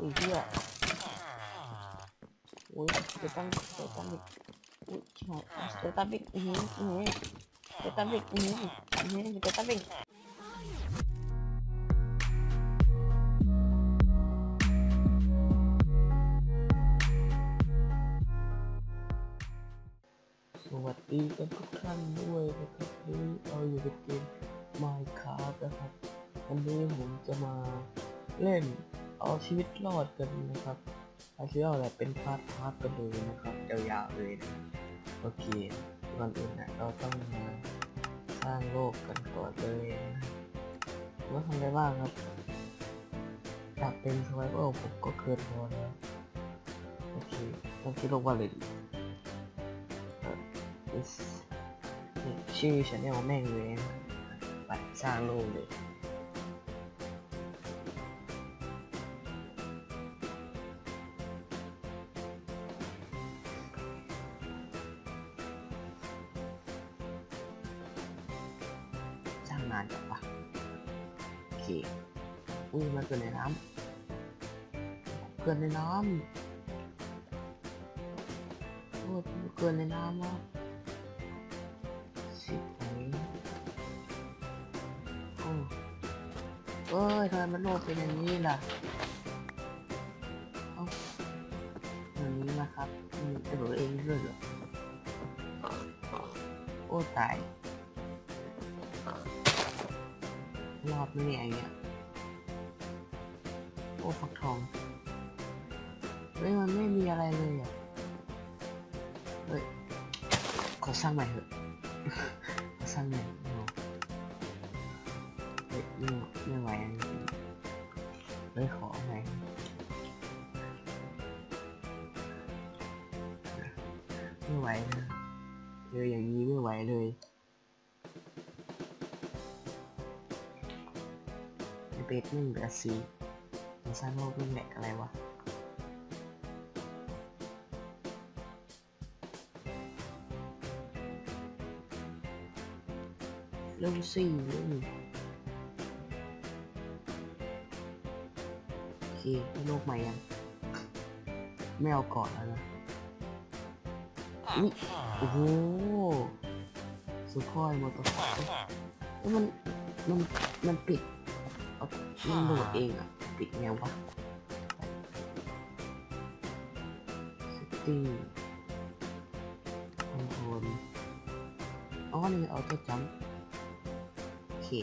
อุ้ยเหี้ยโอ้ยเดี๋ยวตั้งอีกอุ้ยชิบหายเดี๋ยวตั้งอีกเดี๋ยวตั้งอีกเดี๋ยวตั้งอีกสวัสดีกันทุกท่านด้วยนะครับนี่เราอยู่ในเกม Minecraft นะครับวันนี้ผมจะมาเล่นเอาชีวิตรอดกันนะครับเอาชีวิตรอดแบบเป็นพาร์ทกันเลยนะครับยาวๆเลยนะโอเคก่อนอื่นนะเราต้องมาสร้างโลกกันก่อนเลยนะว่าทำอะไรบ้างครับอยากเป็น survival ผมก็เกินพอแล้วโอเคต้องคิดโลกว่าเลยชื่อฉันเนี่ยแม่งเลยไปสร้างโลกเลยสร้างนานจังปะโอเคอุ้ยมันเกิดในน้ำเกิดในน้ำโอ้ยเกิดในน้ำวะเอ้ยทำไมมันโลกเป็นอย่างนี้ล่ะเอ้าอย่างนี้นะครับจะบอกเองด้วยเหรอโอ้ตายรอบไม่เนี่ยอย่างเงี้ยโอ้ฟักทองเฮ้ยมันไม่มีอะไรเลยอ่ะเฮ้ยขอสร้างใหม่เถอะขอสร้างใหม่ไม่ไหวเลยขอไงไม่ไหวนะเจออย่างนี้ไม่ไหวเลยไอเป็ดนึ่งแบบสีมาสร้างโลกเป็นแหลกอะไรวะเริ่มสี่โอเคโลกใหม่ยังไม่เอาก่อนแล้วนะอุ๊ยโอ้โหสุดค่อยมอเตอร์ไซค์มันปิดมันโหลดเองอ่ะปิดไงวะสตีคอนโทรลอ๋อนี่เอาตัวจัมโอเค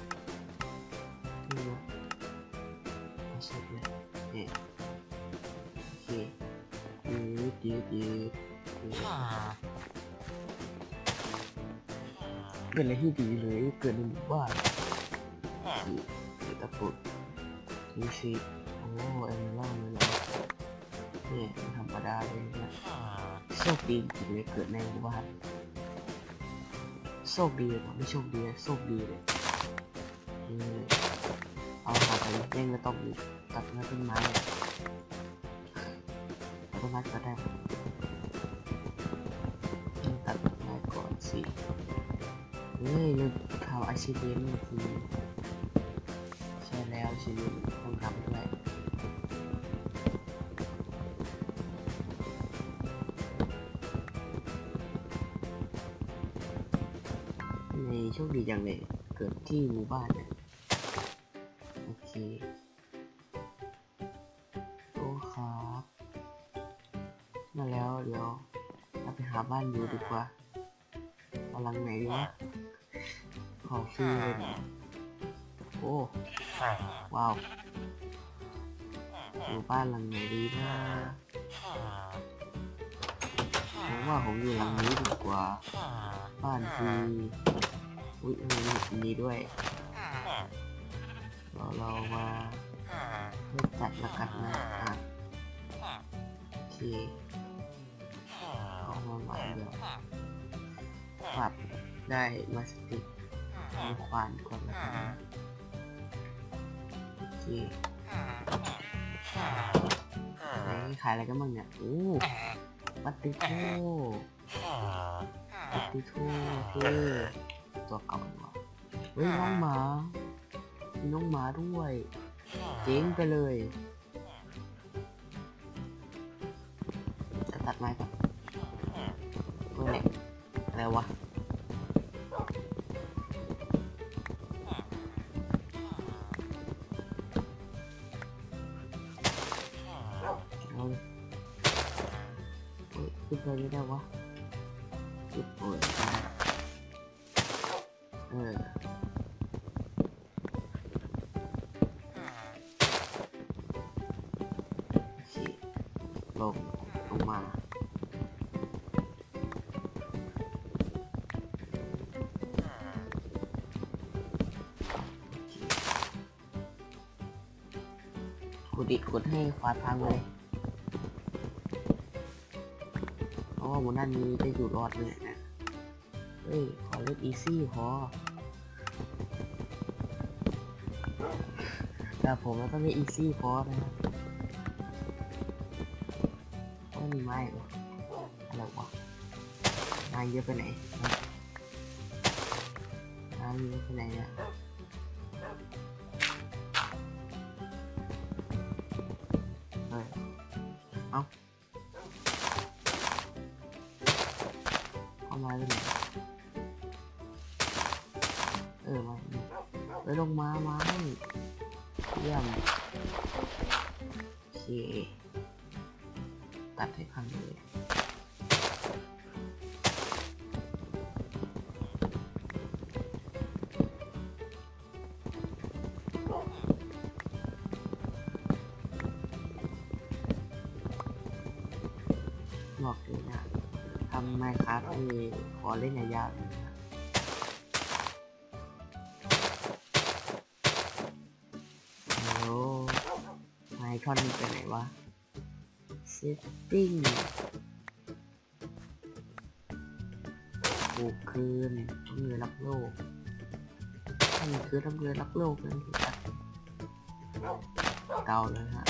นี่นะเสร็จเลยเนี่ยโอเคยืดเป็นอะไรที่ดีเลยเกิดในหมู่บ้านตะปุดนี่สิโอ้เอ็มล่าเลยนะเนี่ยธรรมดาเลยนะโชคดีจริงเลยเกิดในหมู่บ้านโชคดีหรอไม่โชคดีโชคดีเลยเอาต่อไปเร่งไม่ต้องตัดต้นไม้ตัดต้นไม้ก็ได้ตัดต้นไม้ก่อนสิเฮ้ยเราทำอาชีพนี้คือใช่แล้วชีวิตต้องทำด้วยในโชคดีอย่างเลยเกิดที่หมู่บ้านเนี่ยโอเคโอ้ครับมาแล้วเดี๋ยวเราไปหาบ้านอยู่ดีกว่าเอาหลังไหนดีวะขอฟรีเลยนะโอ้ว้าวอยู่บ้านหลังไหนดีนะผมว่าผมอยู่หลังนี้ดีกว่าบ้านฟรีอุ้ยมีด้วยเรามาเลือกจัดละกันนะโอเคเอามาใหม่เดี๋ยวปรับได้มาสติกมีควานก่อนละกันโอเคไหนขายอะไรกันบ้างเนี่ยโอ้ปัตติโต้คือตัวเก่าว่ะเฮ้ยน้องหมามีน้องหมาด้วยเจ๋งไปเลยตัดไม้ก่อนโอ้ยอะไรวะขึ้นไปไม่ได้วะจุดโอ้ยลงมาขุดให้ควายพังเลยเพราะว่าบนด้านนี้จะอยู่รอดเลยนะเฮ้ยขอเล่นอีซี่พอแต่ผมต้องเล่นอีซี่พอนะครับไม่มีไม้หรออะไรวะนายเยอะไปไหนนายเยอะไปไหนเนี่ยเอามาเลยมาไปลงมาให้เยี่ยมโอเคตัดให้พังเลยบอกเลยนะทำไมครับที่ขอเล่นยาวๆเลยนะโอ้ไมคอนไปไหนวะ setting ปลูกคืนต้องเรือรักโลกนี่คือต้องเรือรักโลกนั่นคือเก่าเลยฮะ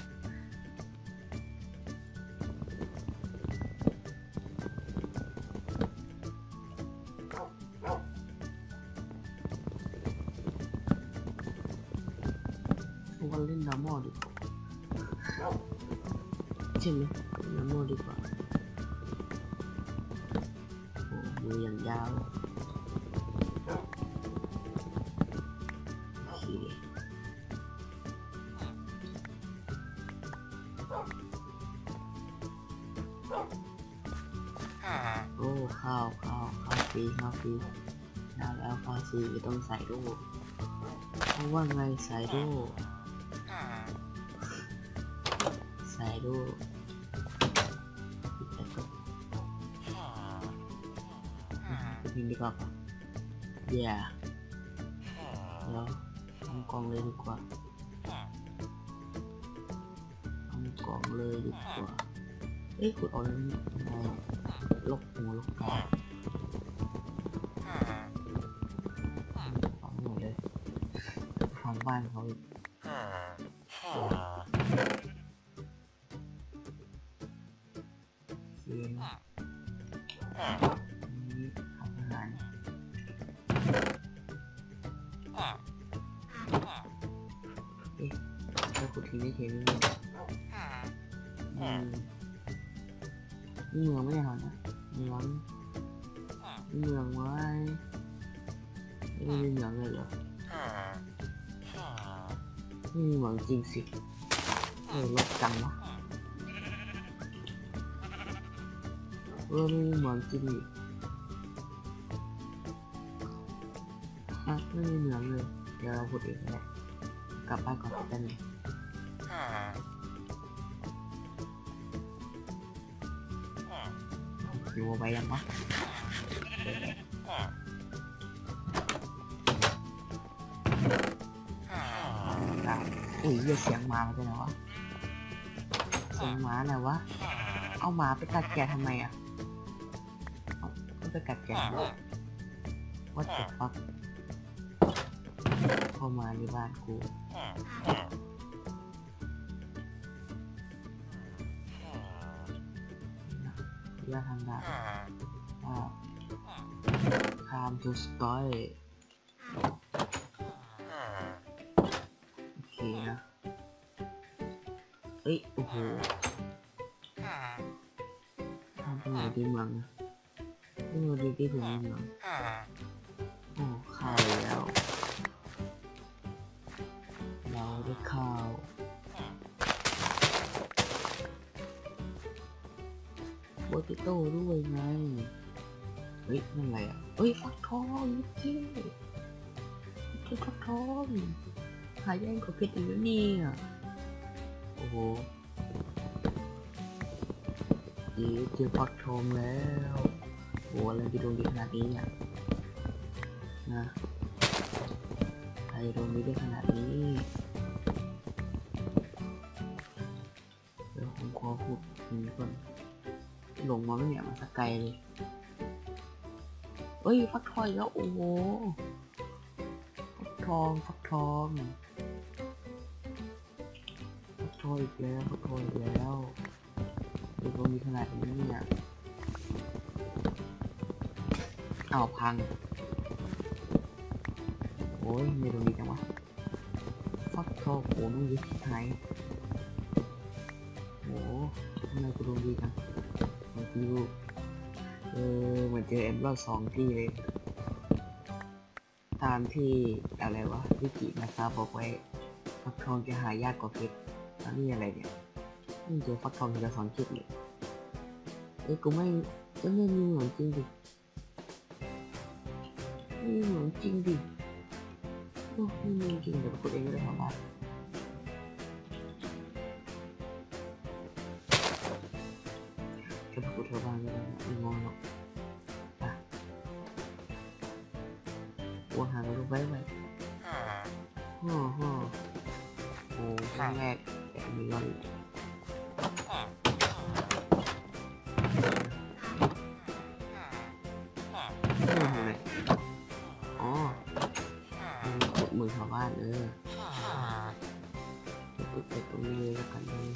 ว่าเล่นน้ำมอดีกว่าใช่ไหมน้ำมอดีกว่าโอ้มืออย่างยาวโอเคโอ้ข้าวฟรีได้แล้วข้าวฟรีต้องใส่ดูเพราะว่าไงใส่ดูพิมพ์ดีกว่าแล้วทำกล่องเลยดีกว่าเอ้ยขุดออกแล้วลกหัวลกตาเอาหมดเลยทางบ้านเขาอีกถ้าขุดทิ้งไม่เทนี่เมืองไม่ได้หรอนะเมืองไว้ไม่ได้เมืองเลยเหรอนี่เมืองจริงสิลบจังวะไม่มีเมืองจริงอีกไม่มีเมืองเลยเดี๋ยวเราขุดอีกแหละกลับบ้านก่อนกันอยู่ไปยังวะอุ้ยเสียงหมาเป็นไงวะเสียงหมาอะไรวะเอาหมาไปกัดแกะทำไมอ่ะไปกัดแกะWhat the fuck เข้ามาในบ้านกูอย่าทำได้time to start โอเคนะเอ้ยโอ้โหอยู่ที่เมืองอยู่ที่ถึงเมืองโอ้ข้าวแล้วเราได้ข้าวโปเตโต้ด้วยไงเฮ้ยนั่นอะไรอ่ะเฮ้ยฟักทองนี่เจ๊ฟักทองหายากกว่าเพชรอีกแล้วเนี่ยโอ้โหเจอฟักทองแล้วโอ้อะไรที่โดนดีขนาดนี้เนี่ยนะใครโดนดีได้ขนาดนี้เดี๋ยวผมขอพูดถึงก่อนหลงมาไม่เนี่ยมาสักไกลเลยเอ้ยฟักทองแล้วโอ้โหฟักทองอีกแล้วเดี๋ยวมีขนาดนี้เนี่ยอ้าวพังโอ้ยไม่ตรงนี้จังวะฟักทองโอ้น้องยึดที่ไหนโอ้ทำไมกูโดนดีจังเมื่อกี้เหมือนเจอเอ็มรอบ2ที่เลยตามที่อะไรวะวิกินะครับบอกไว้ฟักทองจะหายากกว่าเพชรแล้วนี่อะไรเนี่ยนี่เจอฟักทองจะ2 จุดเลยกูไม่มีหวังจริงดิไม่มีหวังจริงดิโอ้ไม่มีจริงแต่กูเองไม่ได้ทำบ้านจะพูดเท่าบ้านไม่ได้ไม่งงหรอกอ่ะวัวหางรูปไว้โอ้ครั้งแรกแต่มีวันอ๋อขุดมือชาวบ้านขุดไปตรงนี้เลยแล้วกันเลย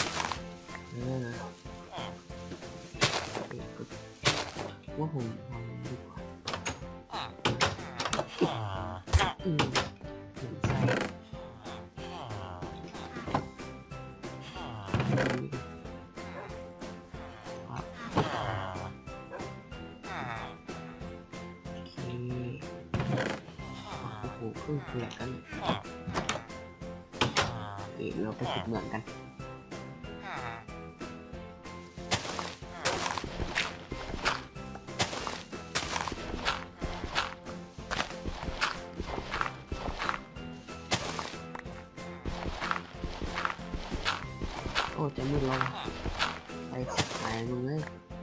ว่าผมทำดีกว่าใส่ขึ้นเปลือกกันเราไปขุดเหมืองกันโอ้จะมืดลงไปสักหายมึงเลย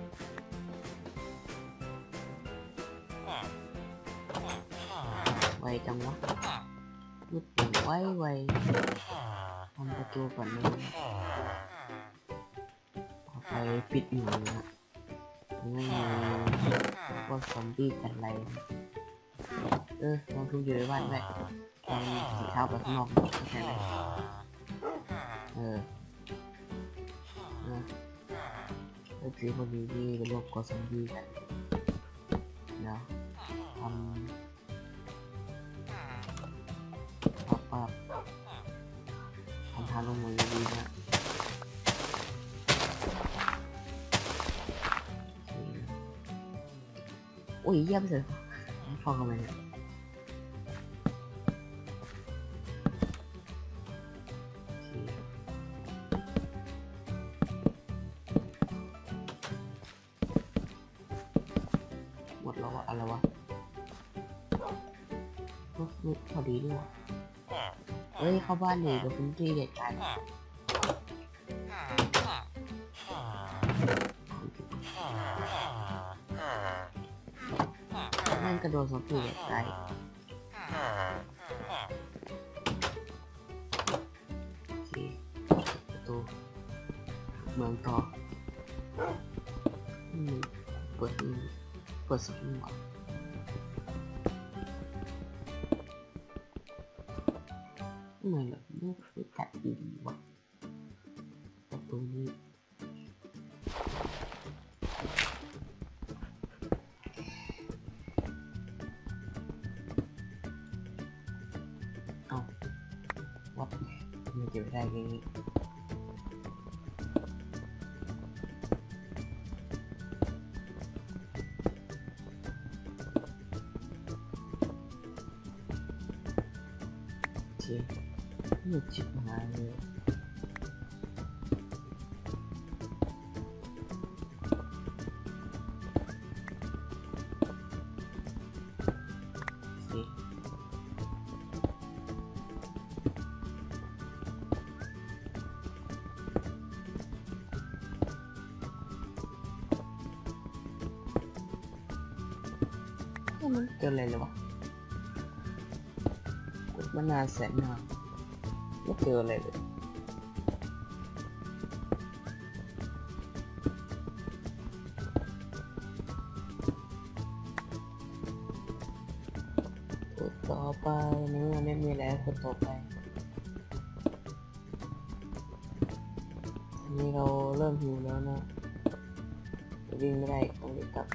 ไวจังวะมืดอย่างไวทำประตูก่อนเลยต่อไปปิดหนูนะไม่มีพวกซอมบี้กันไรลองทุบอยู่ในบ้านได้ตอนสีเท้าไปข้างนอกแค่ไหนแล้วทีพอดีที่เป็นโรคกอซอมบี้กันเนาะทำทางลงมือดีนะโอ้ยเยี่ยมเลยพอกันไหมเนี่ยหมดแล้ววะอะไรวะพอดีด้วยเฮ้ยเข้าบ้านหนีกับพื้นที่เด็ดขาดนั่นกระโดดสองทีเด็ดขาดประตูเมืองต่อเปิดสมุดเหมือนแบบไม่เคยกัดดีวะประตูนี้เอาวัดมันจะได้ยังไงเคหยุดชิบหายเลยมันเกิดอะไรเลยวะกดมานานแสนนานไม่เจออะไรเลยกดต่อไปนี่ไม่มีแล้วกดต่อไปอันนี้เราเริ่มหิวแล้วนะวิ่งไม่ได้ต้องรีบกลับ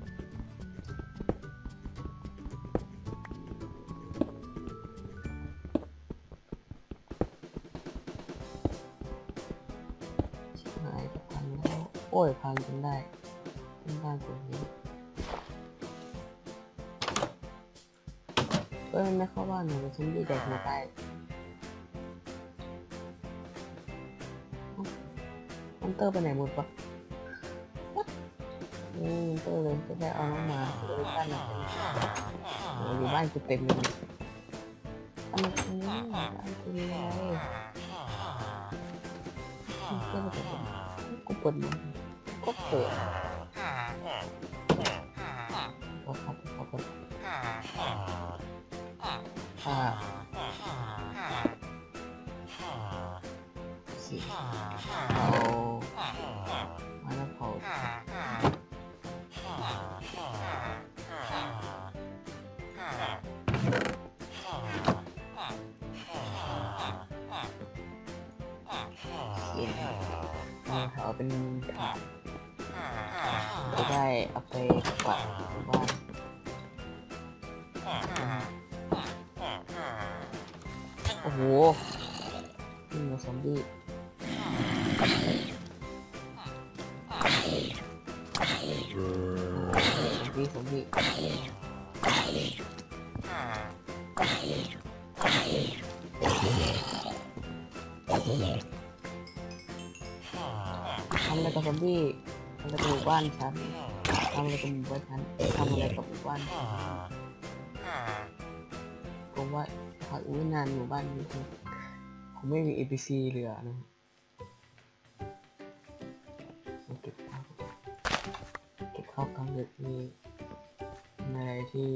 โอ้ยพังจนได้ขึ้นบ้านตัวนี้มันไม่เข้าบ้านเลยฉันดีใจมาตายมันเตอร์ไปไหนหมดปะมันเตอร์เลยจะได้เอาน้องมาเลยบ้านเราอยู่บ้านกูเต็มเลยทำไมตรงนี้บ้านกูมีอะไรกูเปิดมันก็เปิดก็ครับสิเอามาแล้วเผาเอาเป็นถาดจะได้เอาไปกวาดบ้านโอ้โหนี่มาซอมบี้ซอมบี้ทำอะไรกับซอมบี้ทำอะไรกับหมู่บ้านฉันทำอะไรกับหมู่บ้านฉันทำอะไรกับหมู่บ้านผมว่าพออีกไม่นานหมู่บ้านนี้คงไม่มี NPC เหลือนะเก็บข้าวกลางดึกนี่ในที่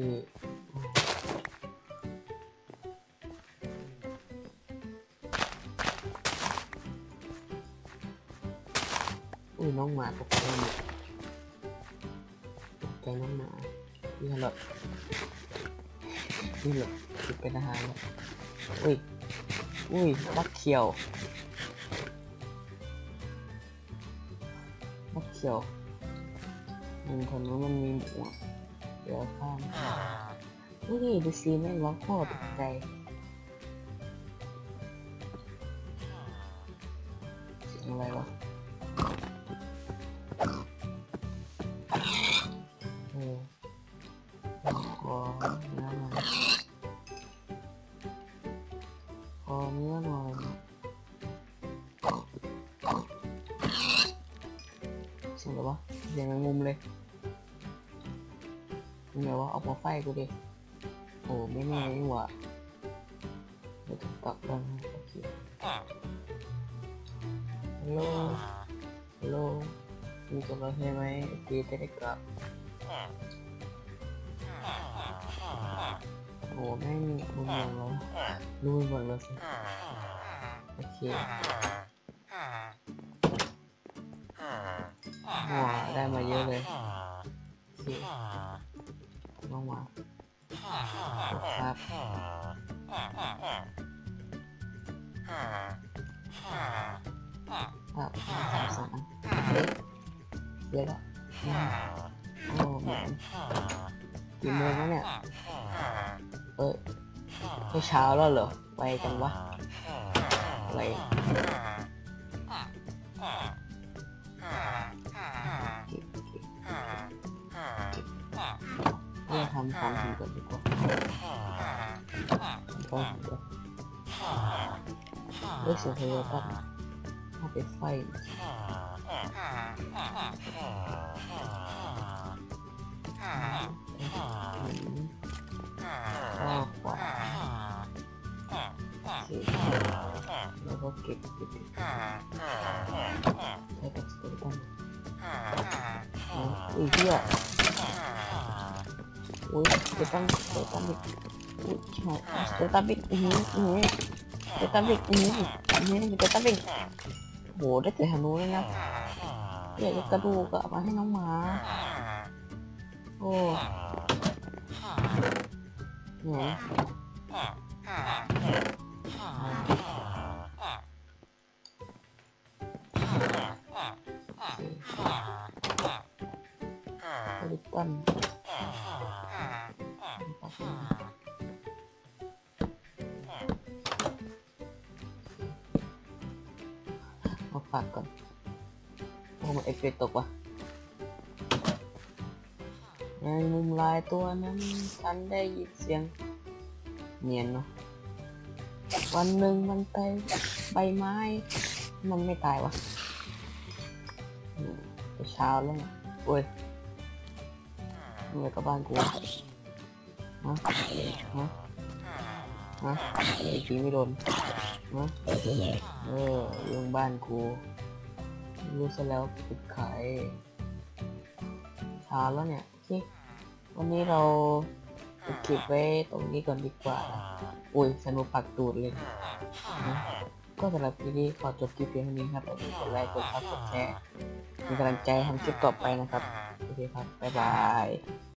น้องหมาตกใจหมดน้องหมานี่หรอคือเป็นอาหารแล้วอุ้ยบักเขียวคนนู้นมันมีหมวกเดี๋ยวข้ามนี่ดูซีแม่งร้องพ่อตกใจอะไรวะขอเนื้อหน่อยสุดแล้ววะยังงงเลยนี่ไงวะเอามาไฟกูดิโอ้ไม่แน่นี่หว่าเดี๋ยวตัดกันโอเคฮัลโหลมีกำลังให้ไหมดีจะได้กลับโอ้แม่งมึงยังแล้วรู้หมดแล้วสิโอเคได้มาเยอะเลยโอเคลงมาครับสองเยอะแล้วโอ้แม่กี่โมงแล้วเนี่ยไม่เช้าแล้วเหรอไวจังวะอะไรเราทำของดีก่อนดีกว่าทำของดีเลือกเสียงเพลงกันเอาไปไฟข้อขวาสีแล้วก็เก็บใช้กับสเตตันอุ้ยเหี้ยอุ้ยสเตตันบิดอุ้ยใช่สเตตันบิดสเตตันบิดสเตตันบิดโหได้แต่ฮานูเลยนะอยากจะกระดูกอะมาให้น้องหมาโอ้เนี่ยลิปตันมาฝากก่อนโอ้มันเอฟเฟกต์ตกว่ะในมุมลายตัวนั้นฉันได้ยินเสียงเนียนเนาะวันหนึ่งมันไปใบไม้มันไม่ตายวะเช้าแล้วเนี่ยโอ้ยเมื่อกับบ้านกูฮะทีไม่โดนเรื่องบ้านกูรู้ซะแล้วปิดขายช้าแล้วเนี่ยวันนี้เราจะเก็บไว้ตรงนี้ก่อนดีกว่าโอ้ยสนุกปักตูดเลยนะก็สำหรับคลิปนี้ขอจบคลิปเพียงเท่านี้ครับอย่าลืมกดไลค์กดซับกดแชร์เป็นกำลังใจทำคลิปต่อไปนะครับโอเคครับบ๊ายบาย